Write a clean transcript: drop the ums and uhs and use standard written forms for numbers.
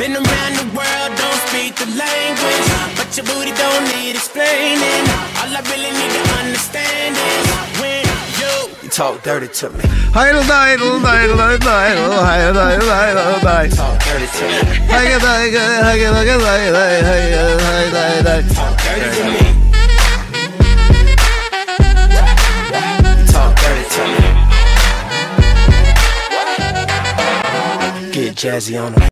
Been around the world, don't speak the language, but your booty don't need explaining. All I really need to understand is when you talk dirty to me. Talk dirty to me. Talk dirty to me. Get jazzy on them.